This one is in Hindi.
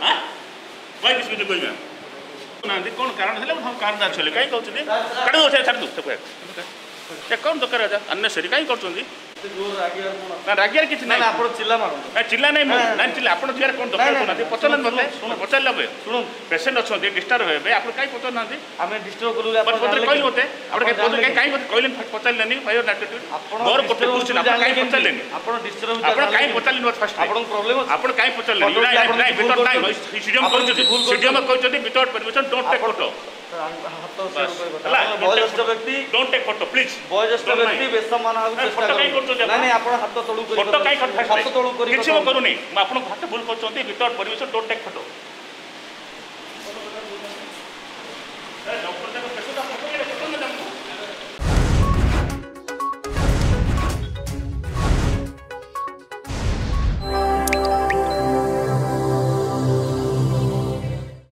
हाँ भाई किस मिनट कहना ना कौन कारण है हम कारण अच्छे कहीं कहते काट दो छाड़ दो कौन दरकार राजा अननेसेसरी कहीं कर रागियार किसी ना चिल्ला मारो ना चिल्ला नहीं ना चिल्ला आप कौन दरकार पचार मत पचारे शुणु पेसेंट अच्छा डिस्टर्ब हे आप कहीं पचार ना आम डिस्टर्ब कलु कहले मत कहीं कहले पचारे फायर मोर गोटे क्वेश्चन आप कहीं पचारे आप डिस्टर्ब आप कहीं पचारे मत फास्ट आपन प्रॉब्लम आप कहीं पचारे वितौट टाइम सीडीएम कहते without permission don't take photo वयोज्येष्ठ व्यक्ति डोंट टेक फोटो प्लीज वयोज्येष्ठ व्यक्ति बेसमान चेष्टा कर नहीं आप हाथ तलू फोटो कहीं हाथ तलू किसी करूनी आपको हाथ भूल कर without permission don't take photo